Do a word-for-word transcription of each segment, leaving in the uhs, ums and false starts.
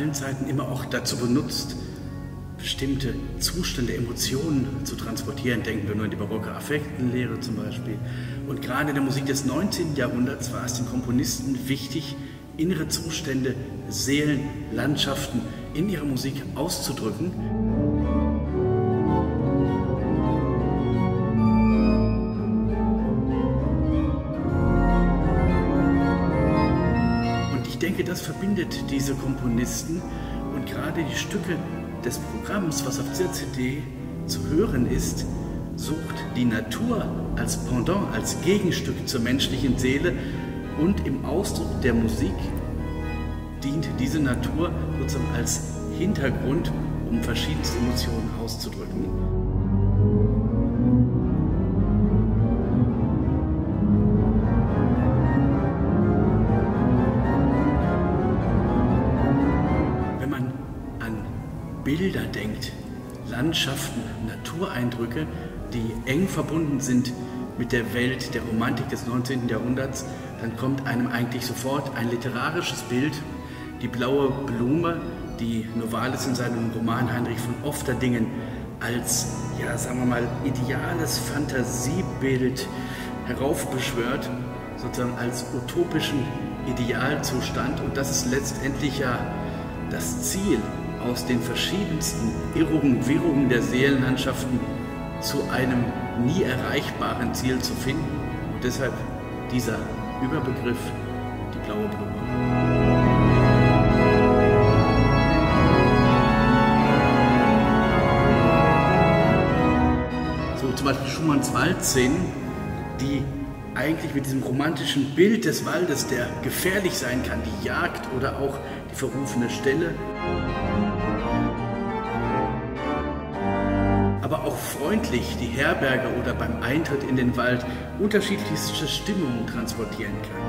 allen Zeiten immer auch dazu benutzt, bestimmte Zustände, Emotionen zu transportieren. Denken wir nur an die barocke Affektenlehre zum Beispiel. Und gerade in der Musik des neunzehnten Jahrhunderts war es den Komponisten wichtig, innere Zustände, Seelen, Landschaften in ihrer Musik auszudrücken. Und ich denke, das verbindet diese Komponisten, und gerade die Stücke des Programms, was auf dieser C D zu hören ist, sucht die Natur als Pendant, als Gegenstück zur menschlichen Seele, und im Ausdruck der Musik dient diese Natur sozusagen als Hintergrund, um verschiedenste Emotionen auszudrücken. Wenn man an Bilder denkt, Landschaften, Natureindrücke, die eng verbunden sind mit der Welt der Romantik des neunzehnten Jahrhunderts, dann kommt einem eigentlich sofort ein literarisches Bild. Die blaue Blume, die Novalis in seinem Roman Heinrich von Ofterdingen als, ja, sagen wir mal, ideales Fantasiebild heraufbeschwört, sozusagen als utopischen Idealzustand. Und das ist letztendlich ja das Ziel, aus den verschiedensten Irrungen, Wirrungen der Seelenlandschaften zu einem nie erreichbaren Ziel zu finden. Und deshalb dieser Überbegriff, die blaue Blume. So zum Beispiel Schumanns Waldszenen, die eigentlich mit diesem romantischen Bild des Waldes, der gefährlich sein kann, die Jagd oder auch die verrufene Stelle, aber auch freundlich die Herberge oder beim Eintritt in den Wald unterschiedlichste Stimmungen transportieren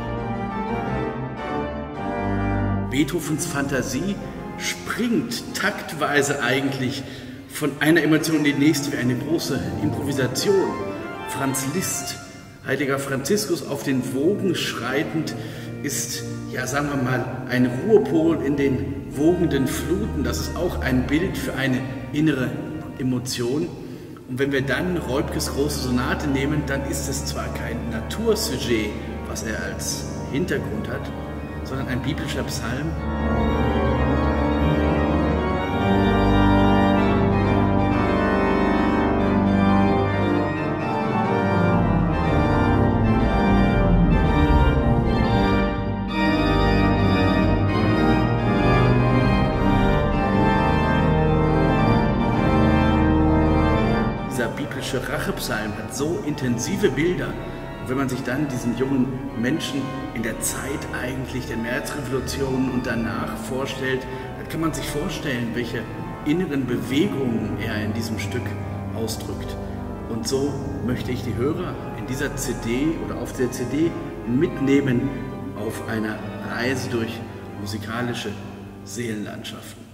kann. Beethovens Fantasie springt taktweise eigentlich von einer Emotion in die nächste wie eine große Improvisation. Franz Liszt, heiliger Franziskus auf den Wogen schreitend, ist, ja, sagen wir mal, ein Ruhepol in den wogenden Fluten. Das ist auch ein Bild für eine innere Emotion. Und wenn wir dann Reubkes große Sonate nehmen, dann ist es zwar kein Natursujet, was er als Hintergrund hat, sondern ein biblischer Psalm. Dieser biblische Rachepsalm hat so intensive Bilder. Und wenn man sich dann diesen jungen Menschen in der Zeit eigentlich der Märzrevolution und danach vorstellt, dann kann man sich vorstellen, welche inneren Bewegungen er in diesem Stück ausdrückt. Und so möchte ich die Hörer in dieser C D oder auf der C D mitnehmen auf einer Reise durch musikalische Seelenlandschaften.